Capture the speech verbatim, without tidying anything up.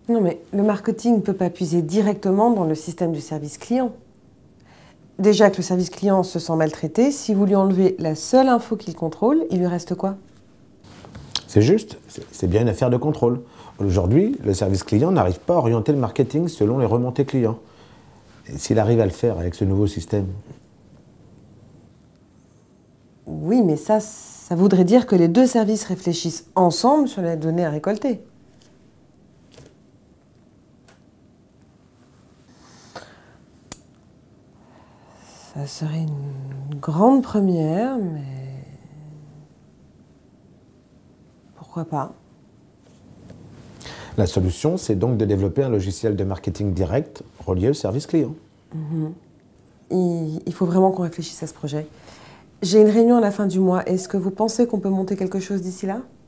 Non mais le marketing ne peut pas puiser directement dans le système du service client. Déjà que le service client se sent maltraité, si vous lui enlevez la seule info qu'il contrôle, il lui reste quoi? C'est juste, c'est bien une affaire de contrôle. Aujourd'hui, le service client n'arrive pas à orienter le marketing selon les remontées clients. Et s'il arrive à le faire avec ce nouveau système? Oui, mais ça, ça voudrait dire que les deux services réfléchissent ensemble sur les données à récolter. Ça serait une grande première, mais pourquoi pas? La solution, c'est donc de développer un logiciel de marketing direct relié au service client. Mmh. Il, il faut vraiment qu'on réfléchisse à ce projet. J'ai une réunion à la fin du mois. Est-ce que vous pensez qu'on peut monter quelque chose d'ici là?